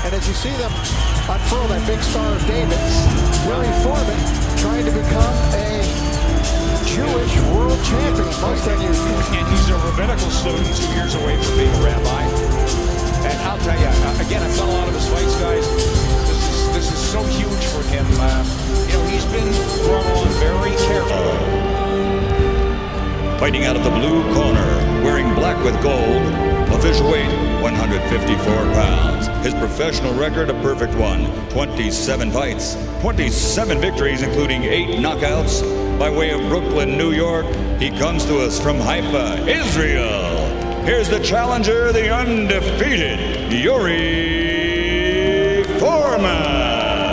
And as you see them unfurl that big Star of David, Yuri Foreman trying to become a Jewish world champion. Most unusual. And he's a rabbinical student, 2 years away from being a rabbi. And I'll tell you, again, I've done a lot of his fights, guys. This is so huge for him. You know, he's been brought on very carefully. Fighting out of the blue corner, wearing black with gold, official weight 154 pounds. His professional record a perfect one, 27 fights, 27 victories, including 8 knockouts. By way of Brooklyn, New York, he comes to us from Haifa, Israel. Here's the challenger, the undefeated Yuri Foreman.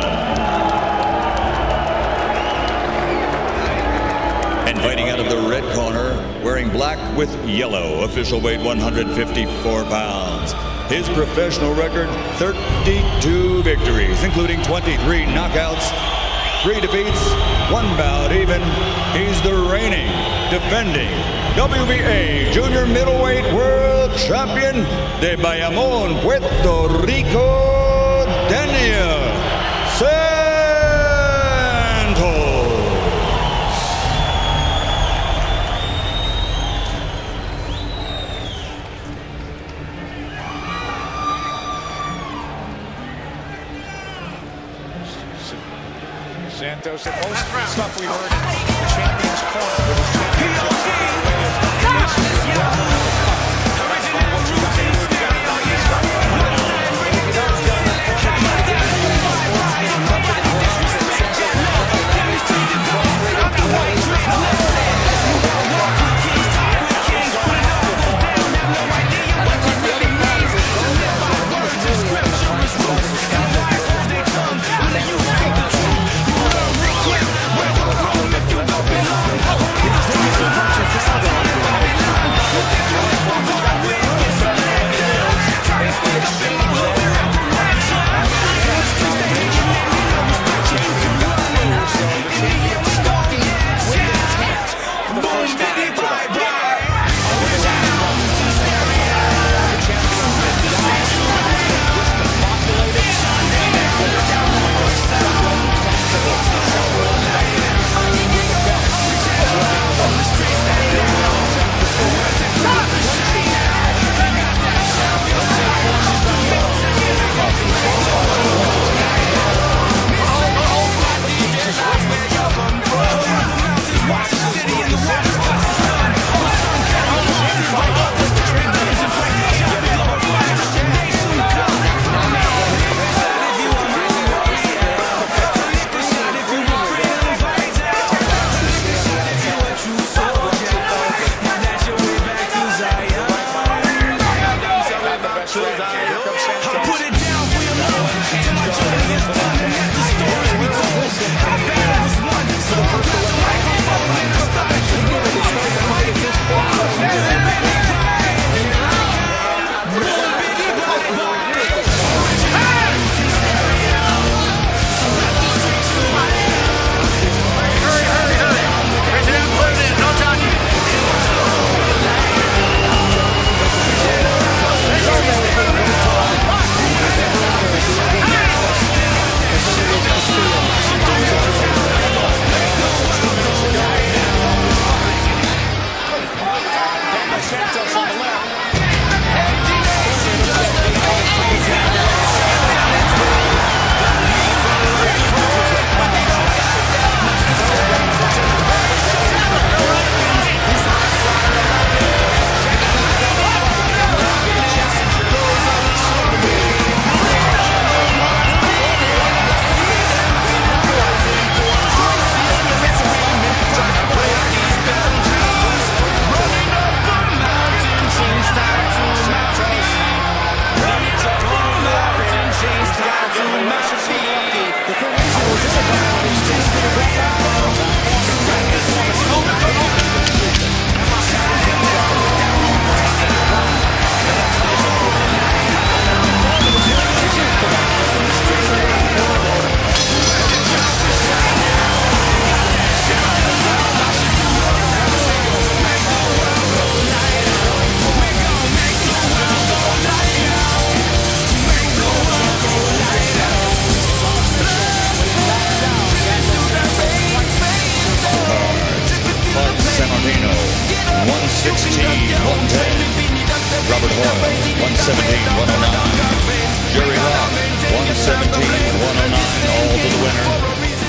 Fighting out of the red corner, wearing black with yellow, official weight 154 pounds. His professional record, 32 victories, including 23 knockouts, 3 defeats, 1 bout even. He's the reigning, defending WBA Junior Middleweight World Champion de Bayamón, Puerto Rico, Daniel Santos. Santos, and most stuff we heard in the champion's corner with his championship flying away is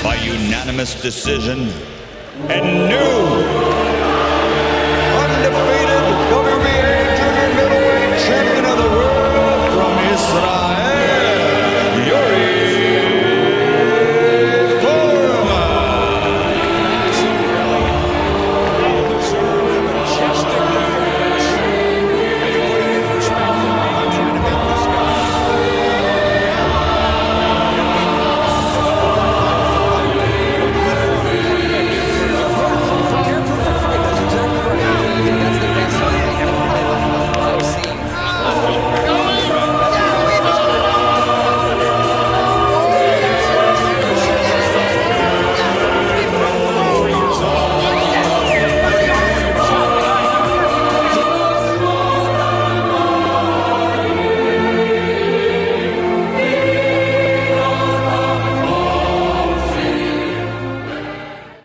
by unanimous decision, and new